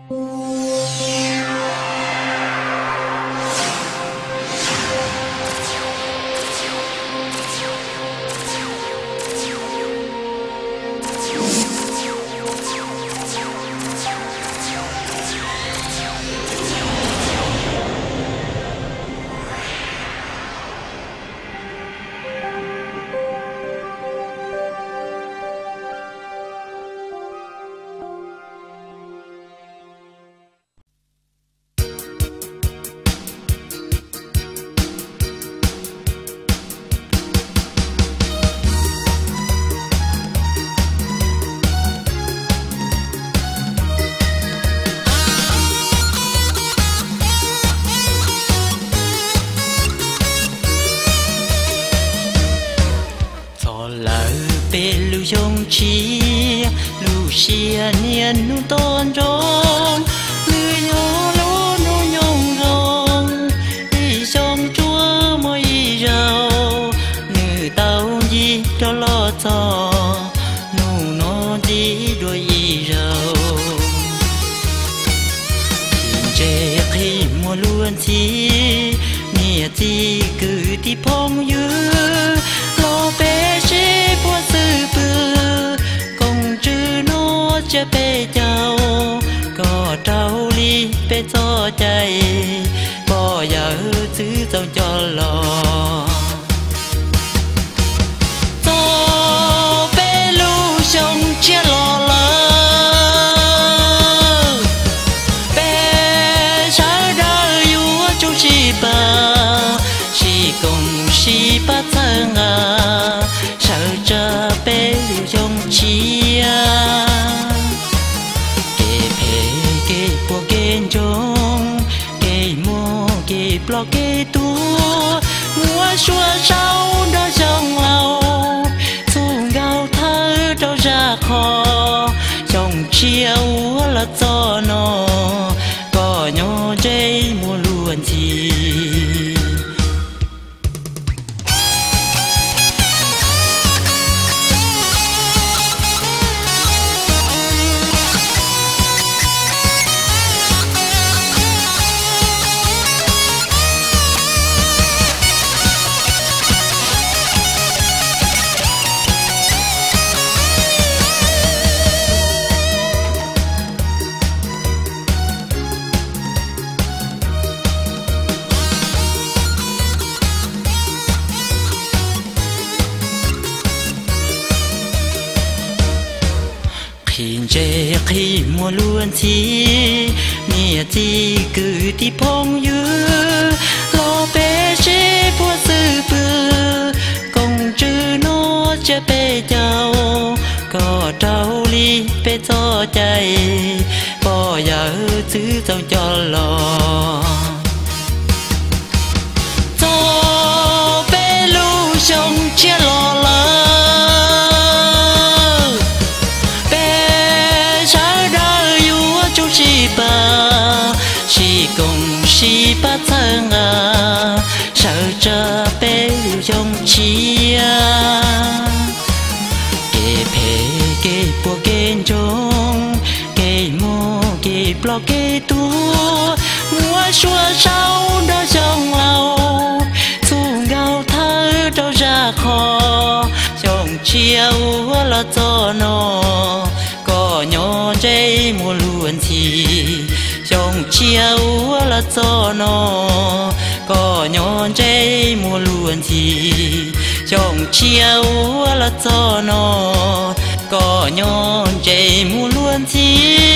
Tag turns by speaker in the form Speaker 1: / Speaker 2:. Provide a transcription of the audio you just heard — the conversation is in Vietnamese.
Speaker 1: Dòng chia lu xia niên nu tôn rong lư nhô lô nu nhông rong đi sông chúa môi rau nữ tàu gì cho lo cho nu nó đi đôi rau chê khi mùa luôn chi nia chi cứ đi phong dư lo bé chế qua sư bư công chữ nó chế bé cháu có trâu ly bé cho chạy bỏ giờ giữ dòng cho lò cho bé lưu sông chia lò lơ bé sáng đã yêu chú chị bà chị cùng chị bắt thân à sợ cho bé lưu dòng chia kê phê kê bùa kê trông kê mô kê bò kê tua mua xua sau đó dòng lâu xuống gạo thơ đâu ra khó dòng chia là cho nó có nhỏ dây mua luôn gì chê khi mùa luôn chi nia chi cứ đi phong dư lo bé chế bùa sư bư công chữ nó chế bé cháu có trâu ly bé cho chạy bỏ giờ giữ dòng cho lò cho bé lưu sông chia lò lơ chị cùng chị bắt thân à sợ cho bé lưu dòng chia kê phê kê bùa kê trông kê mô kê bò kê tua mua xua sau đó dòng lâu xuống gạo thơ đâu ra khó dòng chia là cho nó có nhỏ dây mua luôn thì dòng chia là cho nó có nhỏ dây mua luôn thì dòng chia là cho nó có nhỏ dây mua luôn thì